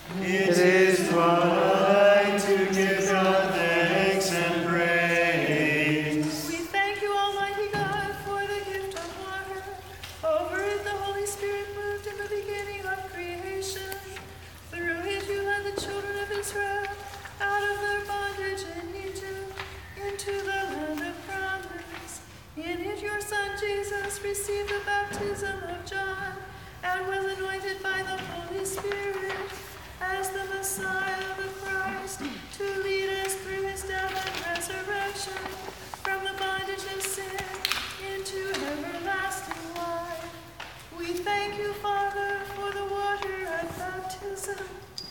It is right to give God thanks and praise. We thank you, Almighty God, for the gift of water. Over it the Holy Spirit moved in the beginning of creation. Through it you led the children of Israel out of their bondage in Egypt into the land of promise. In it your Son Jesus received the baptism of John and was anointed by the Holy Spirit as the Messiah, the Christ, to lead us through his death and resurrection from the bondage of sin into everlasting life. We thank you, Father, for the water at baptism.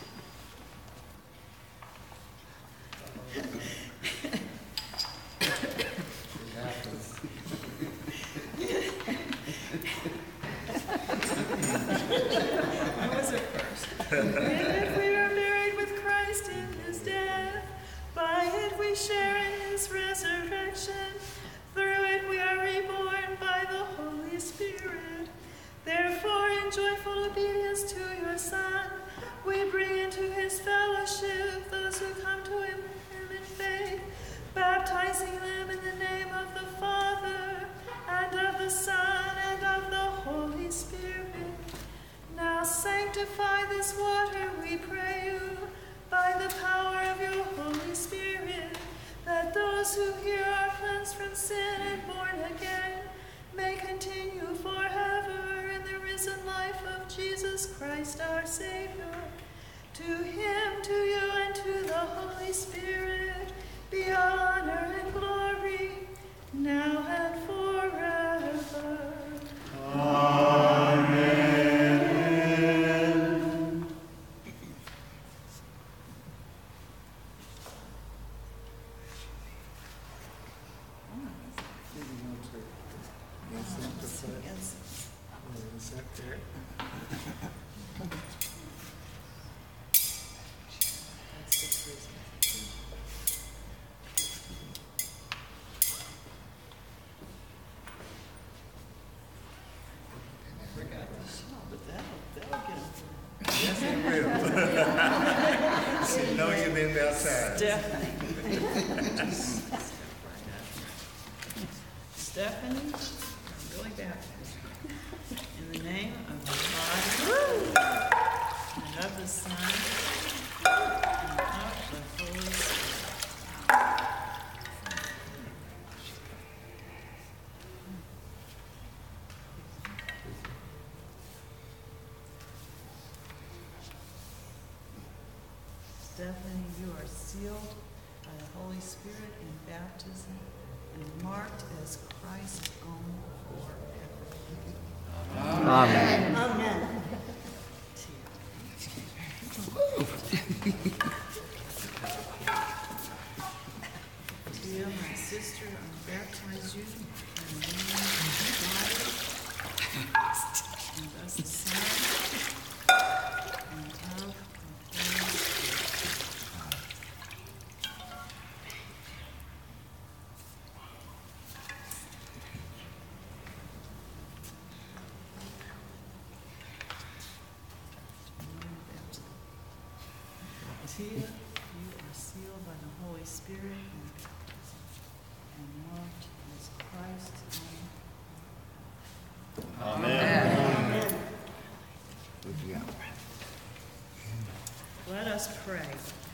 In it we are buried with Christ in his death. By it we share in his resurrection. Through it we are reborn by the Holy Spirit. Therefore, in joyful obedience to your Son, we bring into his fellowship those who come to him in faith, baptizing them in the name of the Father, and of the Son, and of the Holy Spirit. Now sanctify this water, we pray you, by the power of your Holy Spirit, that those who here are cleansed from sin and born again may continue forever in the risen life of Jesus Christ our Savior. To him, to you, and to the Holy Spirit be all honor and glory, now and forever. Amen. Stephanie, really baptized. In the name of the Father, and of the Son, and of the Holy Spirit. Stephanie, you are sealed by the Holy Spirit in baptism and marked as Christ's own forever. Amen. Amen. Tia, my sister, I baptize you in the name of the Father, and of the Son, and of the Holy Spirit. Tia, you are sealed by the Holy Spirit in baptism and marked as Christ's own. Amen. Let us pray.